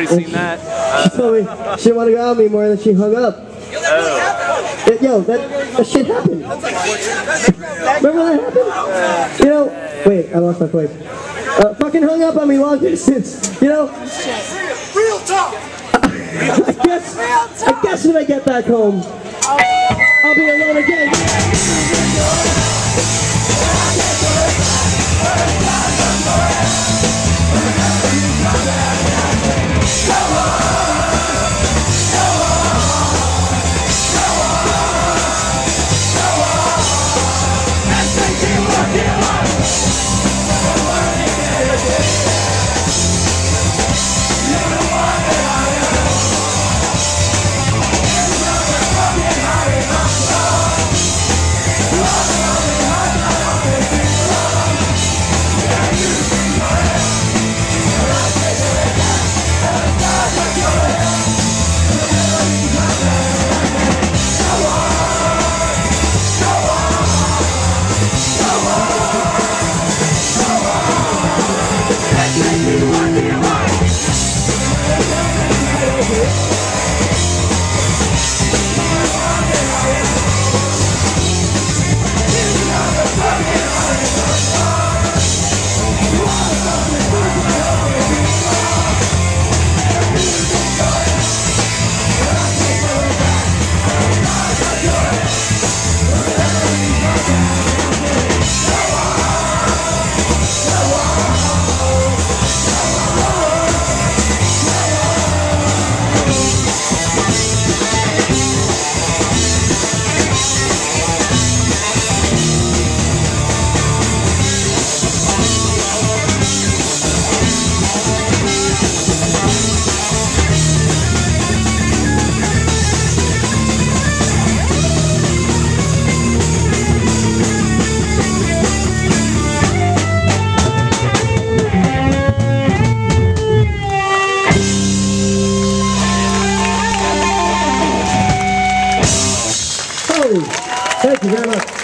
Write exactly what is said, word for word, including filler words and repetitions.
Nobody's seen that. Uh, she told me she didn't want to go out with me more than she hung up. Oh. It, yo, that, that shit happened. Remember that happened? You know, wait, I lost my place. Uh, fucking hung up on me long distance. You know? Real talk! I guess, I guess when I get back home, I'll be alone again. Thank you very much.